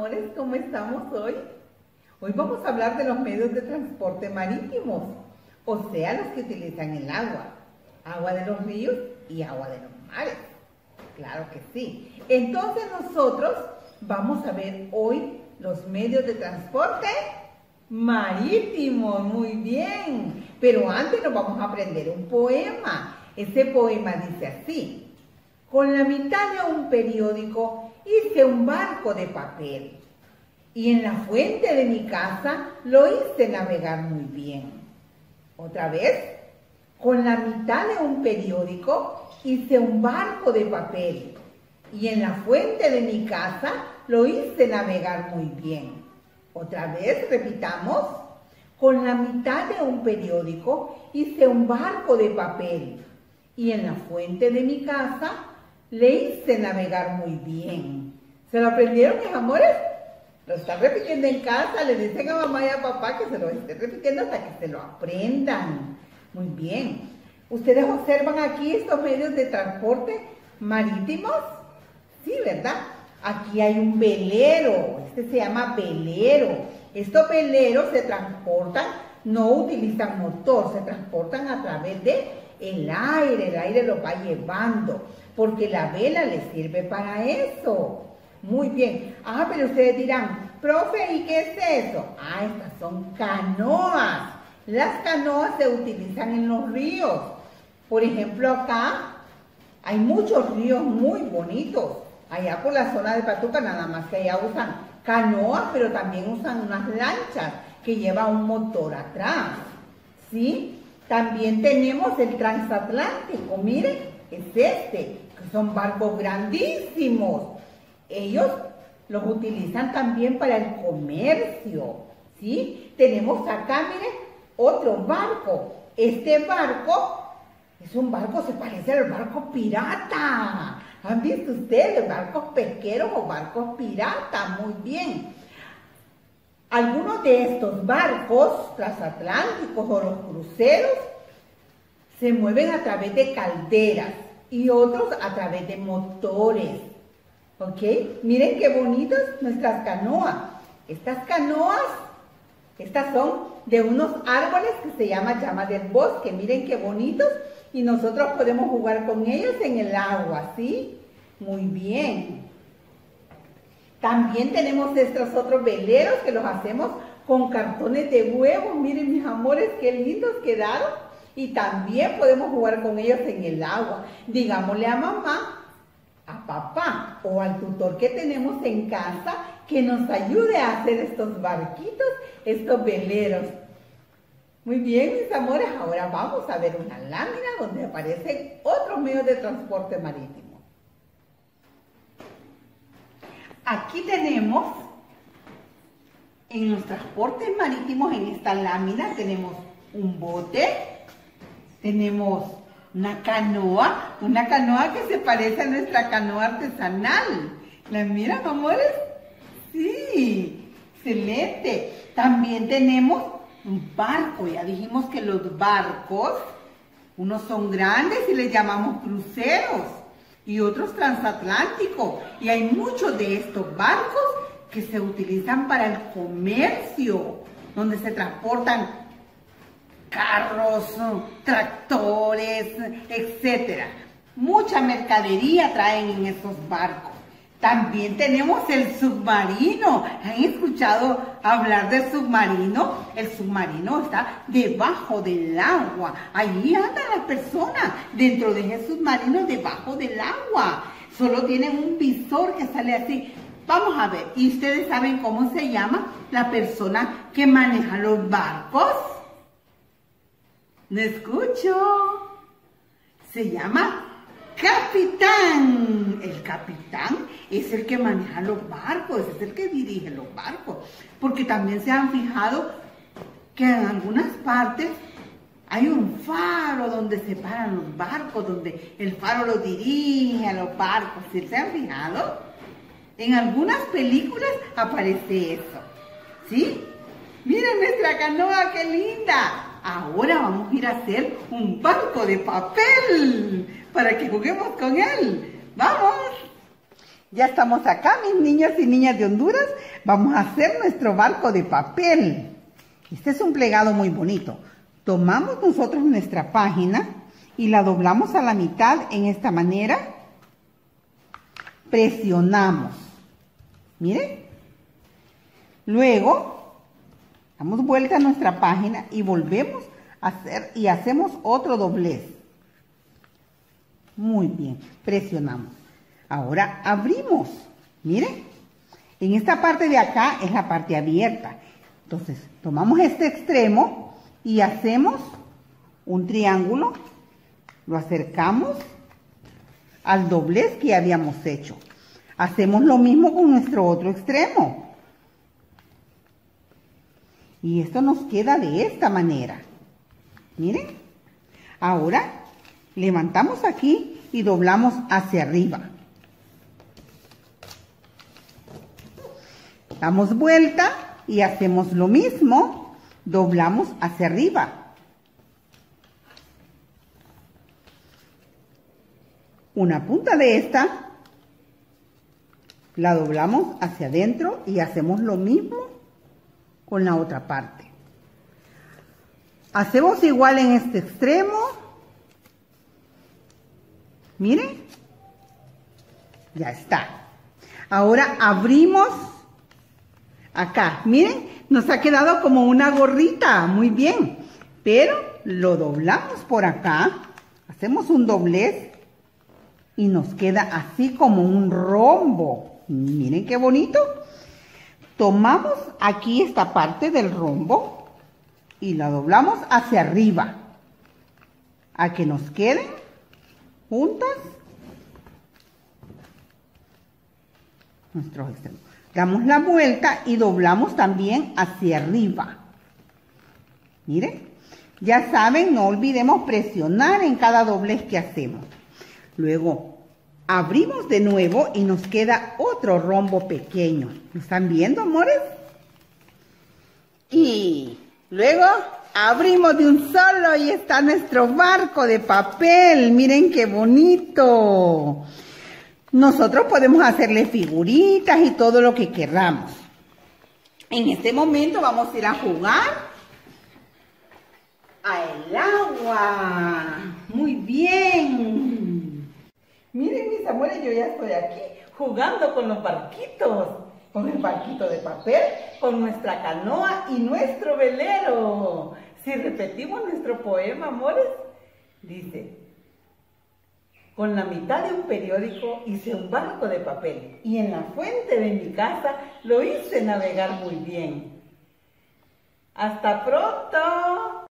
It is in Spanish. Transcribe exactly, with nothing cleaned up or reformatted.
amores, ¿cómo estamos hoy? Hoy vamos a hablar de los medios de transporte marítimos, o sea, los que utilizan el agua, agua de los ríos y agua de los mares. Claro que sí. Entonces nosotros vamos a ver hoy los medios de transporte marítimos, muy bien. Pero antes nos vamos a aprender un poema. Ese poema dice así: con la mitad de un periódico hice un barco de papel y en la fuente de mi casa lo hice navegar muy bien. Otra vez, con la mitad de un periódico hice un barco de papel y en la fuente de mi casa lo hice navegar muy bien. Otra vez, repitamos, con la mitad de un periódico hice un barco de papel y en la fuente de mi casa le hice navegar muy bien. ¿Se lo aprendieron, mis amores? Lo están repitiendo en casa, le dicen a mamá y a papá que se lo estén repitiendo hasta que se lo aprendan. Muy bien. ¿Ustedes observan aquí estos medios de transporte marítimos? Sí, ¿verdad? Aquí hay un velero, este se llama velero. Estos veleros se transportan, no utilizan motor, se transportan a través de el aire, el aire los va llevando, porque la vela les sirve para eso. Muy bien. Ah, pero ustedes dirán, profe, ¿y qué es eso? Ah, estas son canoas. Las canoas se utilizan en los ríos. Por ejemplo, acá hay muchos ríos muy bonitos. Allá por la zona de Patuca, nada más que allá usan canoas, pero también usan unas lanchas que llevan un motor atrás. ¿Sí? También tenemos el transatlántico, miren, es este, que son barcos grandísimos. Ellos los utilizan también para el comercio, ¿sí? Tenemos acá, miren, otro barco. Este barco es un barco, se parece al barco pirata. ¿Han visto ustedes barcos pesqueros o barcos piratas? Muy bien. Algunos de estos barcos transatlánticos o los cruceros se mueven a través de calderas y otros a través de motores. ¿Ok? Miren qué bonitas nuestras canoas. Estas canoas, estas son de unos árboles que se llama llama del bosque. Miren qué bonitos. Y nosotros podemos jugar con ellos en el agua, ¿sí? Muy bien. También tenemos estos otros veleros que los hacemos con cartones de huevo. Miren, mis amores, qué lindos quedaron. Y también podemos jugar con ellos en el agua. Digámosle a mamá, a papá o al tutor que tenemos en casa que nos ayude a hacer estos barquitos, estos veleros. Muy bien, mis amores, ahora vamos a ver una lámina donde aparecen otros medios de transporte marítimo. Aquí tenemos, en los transportes marítimos, en esta lámina, tenemos un bote, tenemos una canoa, una canoa que se parece a nuestra canoa artesanal. ¿La miran, amores? Sí, excelente. También tenemos un barco. Ya dijimos que los barcos, unos son grandes y les llamamos cruceros y otros transatlánticos. Y hay muchos de estos barcos que se utilizan para el comercio, donde se transportan carros, tractores, etcétera. Mucha mercadería traen en estos barcos. También tenemos el submarino. ¿Han escuchado hablar del submarino? El submarino está debajo del agua. Allí andan las personas dentro de ese submarino debajo del agua. Solo tienen un visor que sale así. Vamos a ver. ¿Y ustedes saben cómo se llama la persona que maneja los barcos? No escucho. Se llama capitán. El capitán es el que maneja los barcos, es el que dirige los barcos. Porque también se han fijado que en algunas partes hay un faro donde se paran los barcos, donde el faro los dirige a los barcos. ¿Sí se han fijado? En algunas películas aparece eso. ¿Sí? Miren nuestra canoa, qué linda. Ahora vamos a ir a hacer un barco de papel para que juguemos con él. ¡Vamos! Ya estamos acá, mis niños y niñas de Honduras. Vamos a hacer nuestro barco de papel. Este es un plegado muy bonito. Tomamos nosotros nuestra página y la doblamos a la mitad en esta manera. Presionamos. Miren. Luego, damos vuelta a nuestra página y volvemos a hacer y hacemos otro doblez. Muy bien. Presionamos. Ahora abrimos, miren, en esta parte de acá es la parte abierta. Entonces, tomamos este extremo y hacemos un triángulo, lo acercamos al doblez que habíamos hecho. Hacemos lo mismo con nuestro otro extremo. Y esto nos queda de esta manera. Miren, ahora levantamos aquí y doblamos hacia arriba. Damos vuelta y hacemos lo mismo, doblamos hacia arriba. Una punta de esta la doblamos hacia adentro y hacemos lo mismo con la otra parte. Hacemos igual en este extremo. Miren, ya está. Ahora abrimos. Acá, miren, nos ha quedado como una gorrita, muy bien. Pero lo doblamos por acá, hacemos un doblez y nos queda así como un rombo. Miren qué bonito. Tomamos aquí esta parte del rombo y la doblamos hacia arriba, a que nos queden juntas nuestros extremos. Damos la vuelta y doblamos también hacia arriba. Miren, ya saben, no olvidemos presionar en cada doblez que hacemos. Luego, abrimos de nuevo y nos queda otro rombo pequeño. ¿Lo están viendo, amores? Y luego abrimos de un solo y está nuestro barco de papel. Miren qué bonito. Nosotros podemos hacerle figuritas y todo lo que queramos. En este momento vamos a ir a jugar al agua. Muy bien. Miren, mis amores, yo ya estoy aquí jugando con los barquitos. Con el barquito de papel, con nuestra canoa y nuestro velero. Si repetimos nuestro poema, amores, dice: con la mitad de un periódico hice un barco de papel y en la fuente de mi casa lo hice navegar muy bien. ¡Hasta pronto!